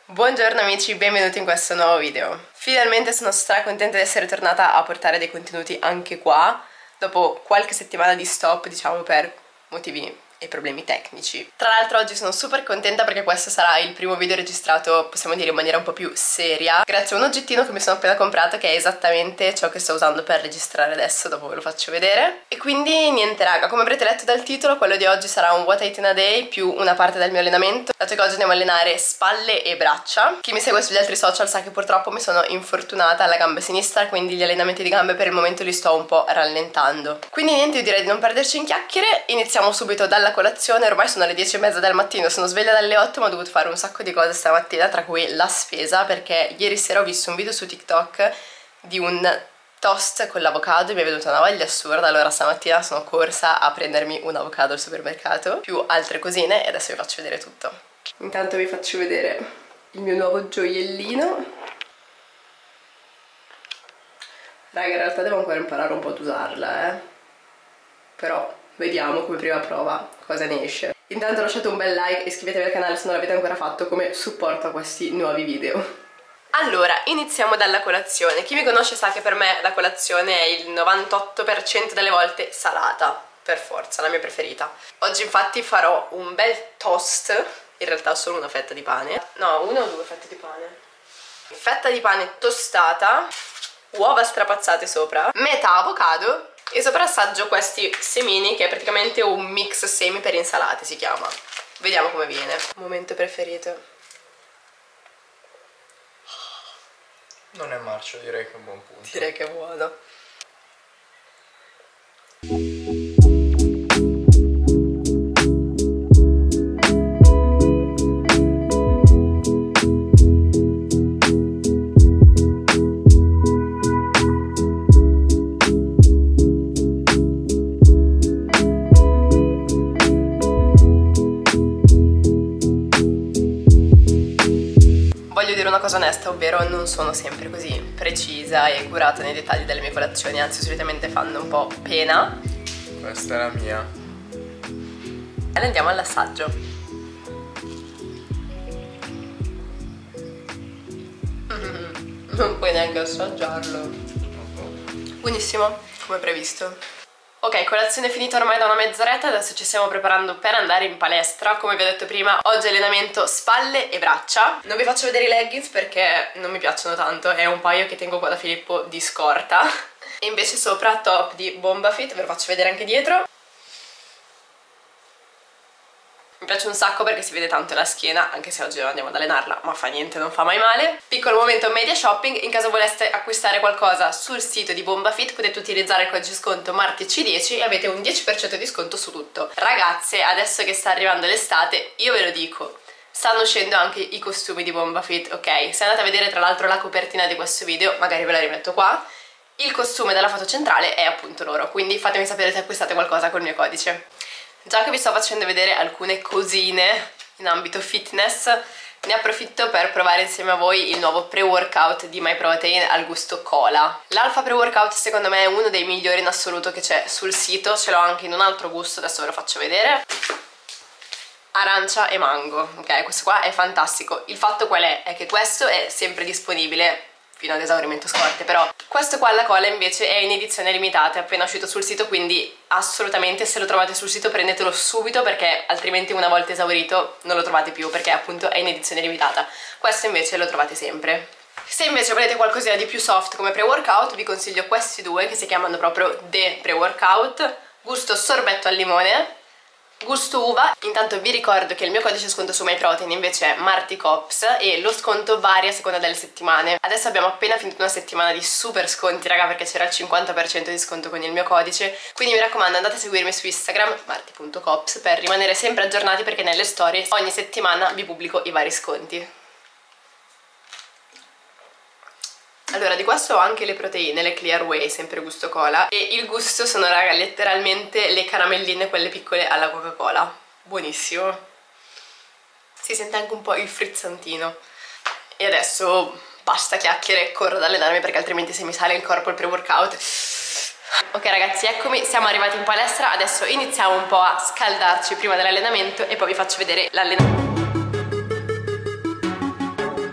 Buongiorno amici, benvenuti in questo nuovo video. Finalmente sono contenta di essere tornata a portare dei contenuti anche qua, dopo qualche settimana di stop, diciamo, per motivi e problemi tecnici. Tra l'altro oggi sono super contenta perché questo sarà il primo video registrato, possiamo dire, in maniera un po' più seria, grazie a un oggettino che mi sono appena comprato che è esattamente ciò che sto usando per registrare adesso, dopo ve lo faccio vedere. E quindi niente raga, come avrete letto dal titolo, quello di oggi sarà un What I Eat in a Day più una parte del mio allenamento, dato che oggi andiamo a allenare spalle e braccia. Chi mi segue sugli altri social sa che purtroppo mi sono infortunata alla gamba sinistra, quindi gli allenamenti di gambe per il momento li sto un po' rallentando. Quindi niente, io direi di non perderci in chiacchiere, iniziamo subito dalla colazione. Ormai sono le 10:30 del mattino, sono sveglia dalle 8 ma ho dovuto fare un sacco di cose stamattina, tra cui la spesa, perché ieri sera ho visto un video su TikTok di un toast con l'avocado e mi è venuta una voglia assurda, allora stamattina sono corsa a prendermi un avocado al supermercato, più altre cosine, e adesso vi faccio vedere tutto. Intanto vi faccio vedere il mio nuovo gioiellino. Raga, in realtà devo ancora imparare un po' ad usarla, però vediamo come prima prova cosa ne esce. Intanto lasciate un bel like e iscrivetevi al canale se non l'avete ancora fatto, come supporto a questi nuovi video. Allora, iniziamo dalla colazione. Chi mi conosce sa che per me la colazione è il 98% delle volte salata, per forza, la mia preferita. Oggi infatti farò un bel toast, in realtà ho solo una fetta di pane. No, una o due fette di pane. Fetta di pane tostata, uova strapazzate sopra, metà avocado e sopra assaggio questi semini, che è praticamente un mix semi per insalate, si chiama. Vediamo come viene. Momento preferito. Non è marcio, direi che è un buon punto. Direi che è buono. Voglio dire una cosa onesta, ovvero non sono sempre così precisa e curata nei dettagli delle mie colazioni, anzi solitamente fanno un po' pena. Questa è la mia. E andiamo all'assaggio. Non puoi neanche assaggiarlo. Buonissimo, come previsto. Ok, colazione finita ormai da una mezz'oretta, adesso ci stiamo preparando per andare in palestra. Come vi ho detto prima, oggi allenamento spalle e braccia. Non vi faccio vedere i leggings perché non mi piacciono tanto, è un paio che tengo qua da Filippo di scorta. E invece sopra top di Bombafit, ve lo faccio vedere anche dietro. Mi piace un sacco perché si vede tanto la schiena, anche se oggi non andiamo ad allenarla, ma fa niente, non fa mai male. Piccolo momento media shopping, in caso voleste acquistare qualcosa sul sito di Bombafit potete utilizzare il codice sconto MARTIC10 e avete un 10% di sconto su tutto. Ragazze, adesso che sta arrivando l'estate, io ve lo dico, stanno uscendo anche i costumi di Bombafit, ok? Se andate a vedere tra l'altro la copertina di questo video, magari ve la rimetto qua, il costume della foto centrale è appunto loro, quindi fatemi sapere se acquistate qualcosa col mio codice. Già che vi sto facendo vedere alcune cosine in ambito fitness, ne approfitto per provare insieme a voi il nuovo pre-workout di MyProtein al gusto cola. L'Alpha pre-workout secondo me è uno dei migliori in assoluto che c'è sul sito, ce l'ho anche in un altro gusto, adesso ve lo faccio vedere. Arancia e mango, ok? Questo qua è fantastico. Il fatto qual è? È che questo è sempre disponibile fino ad esaurimento scorte, però questo qua alla cola invece è in edizione limitata, è appena uscito sul sito, quindi assolutamente se lo trovate sul sito prendetelo subito perché altrimenti una volta esaurito non lo trovate più, perché appunto è in edizione limitata. Questo invece lo trovate sempre. Se invece volete qualcosina di più soft come pre-workout vi consiglio questi due che si chiamano proprio The Pre-Workout, gusto sorbetto al limone, gusto uva. Intanto vi ricordo che il mio codice sconto su MyProtein invece è MARTICOPS e lo sconto varia a seconda delle settimane. Adesso abbiamo appena finito una settimana di super sconti raga, perché c'era il 50% di sconto con il mio codice, quindi mi raccomando andate a seguirmi su Instagram marti.cops per rimanere sempre aggiornati, perché nelle storie ogni settimana vi pubblico i vari sconti. Allora, di questo ho anche le proteine, le Clear Whey, sempre gusto cola, e il gusto sono, raga, letteralmente le caramelline, quelle piccole alla Coca-Cola. Buonissimo. Si sente anche un po' il frizzantino. E adesso basta chiacchiere, corro ad allenarmi perché altrimenti se mi sale il corpo il pre-workout. Ok ragazzi, eccomi, siamo arrivati in palestra, adesso iniziamo un po' a scaldarci prima dell'allenamento e poi vi faccio vedere l'allenamento.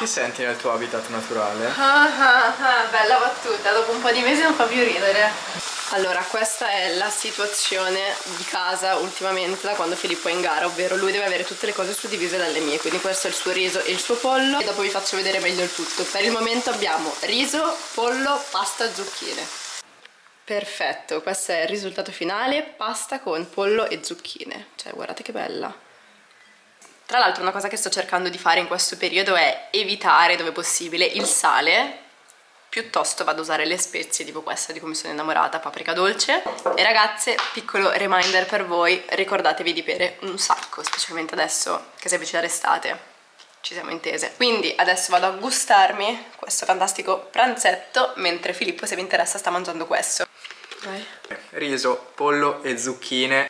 ti senti nel tuo habitat naturale? Bella battuta, dopo un po' di mesi non fa più ridere. Allora, questa è la situazione di casa ultimamente da quando Filippo è in gara, ovvero lui deve avere tutte le cose suddivise dalle mie, quindi questo è il suo riso e il suo pollo e dopo vi faccio vedere meglio il tutto. Per il momento abbiamo riso, pollo, pasta, zucchine. Perfetto, questo è il risultato finale, pasta con pollo e zucchine. Cioè, guardate che bella. Tra l'altro una cosa che sto cercando di fare in questo periodo è evitare dove possibile il sale, piuttosto vado a usare le spezie tipo questa di cui mi sono innamorata, paprika dolce. E ragazze, piccolo reminder per voi, ricordatevi di bere un sacco, specialmente adesso che si avvicina l'estate, ci siamo intese. Quindi adesso vado a gustarmi questo fantastico pranzetto, mentre Filippo, se vi interessa, sta mangiando questo. Vai. Riso, pollo e zucchine.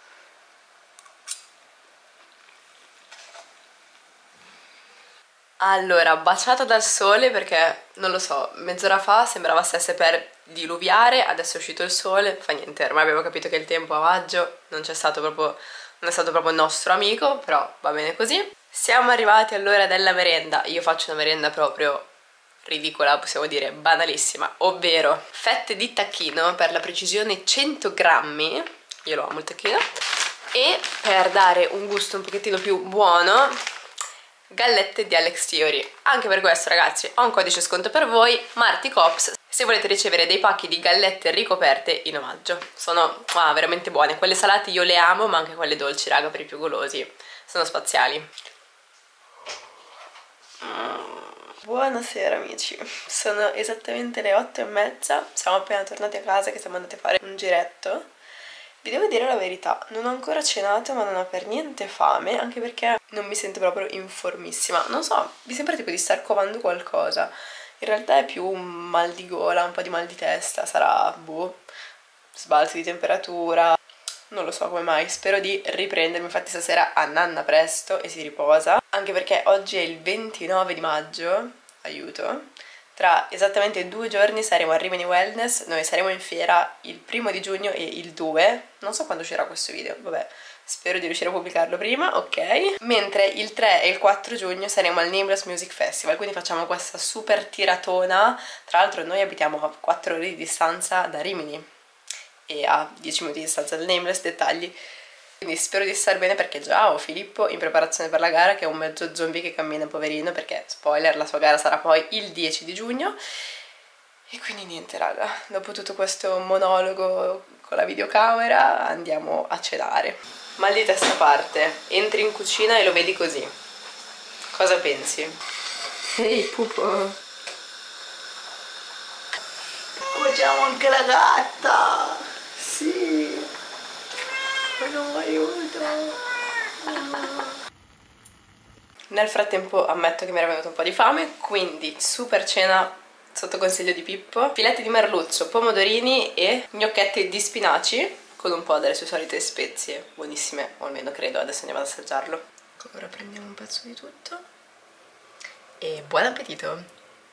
Allora, baciata dal sole perché, non lo so, mezz'ora fa sembrava stesse per diluviare, adesso è uscito il sole, fa niente, ormai abbiamo capito che il tempo a maggio non è stato proprio nostro amico, però va bene così. Siamo arrivati all'ora della merenda, io faccio una merenda proprio ridicola, possiamo dire banalissima, ovvero fette di tacchino, per la precisione 100 grammi, io lo amo il tacchino, e per dare un gusto un pochettino più buono, gallette di Alex Theory. Anche per questo, ragazzi, ho un codice sconto per voi, Marty Cops, se volete ricevere dei pacchi di gallette ricoperte in omaggio. Sono veramente buone, quelle salate io le amo, ma anche quelle dolci, raga, per i più golosi sono spaziali. Buonasera amici, sono esattamente le 8:30, siamo appena tornati a casa che siamo andati a fare un giretto. Vi devo dire la verità, non ho ancora cenato ma non ho per niente fame, anche perché non mi sento proprio informissima. Non so, mi sembra tipo di star covando qualcosa. In realtà è più un mal di gola, un po' di mal di testa, sarà, sbalzo di temperatura. Non lo so come mai, spero di riprendermi, infatti stasera a nanna presto e si riposa. Anche perché oggi è il 29 di maggio, aiuto. Tra esattamente 2 giorni saremo a Rimini Wellness, noi saremo in fiera il 1° di giugno e il 2, non so quando uscirà questo video, vabbè, spero di riuscire a pubblicarlo prima, ok? Mentre il 3 e il 4 giugno saremo al Nameless Music Festival, quindi facciamo questa super tiratona, tra l'altro noi abitiamo a 4 ore di distanza da Rimini e a 10 minuti di distanza dal Nameless, dettagli. Quindi spero di star bene perché già ho Filippo in preparazione per la gara che è un mezzo zombie che cammina poverino perché, spoiler, la sua gara sarà poi il 10 di giugno. E quindi niente raga, dopo tutto questo monologo con la videocamera andiamo a cenare. Mal di testa a parte, entri in cucina e lo vedi così. Cosa pensi? Ehi pupo! Facciamo anche la gatta! Sì! No, aiuto! Nel frattempo ammetto che mi era venuto un po' di fame, quindi super cena sotto consiglio di Pippo. Filetti di merluzzo, pomodorini e gnocchetti di spinaci con un po' delle sue solite spezie, buonissime, o almeno credo, adesso andiamo ad assaggiarlo. Ora prendiamo un pezzo di tutto e buon appetito!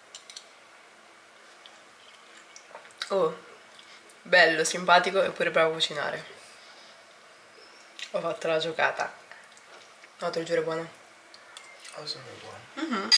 Oh, bello, simpatico e pure bravo a cucinare. Ho fatto la giocata. No, te lo giuro, è buono. Oh, sono buono.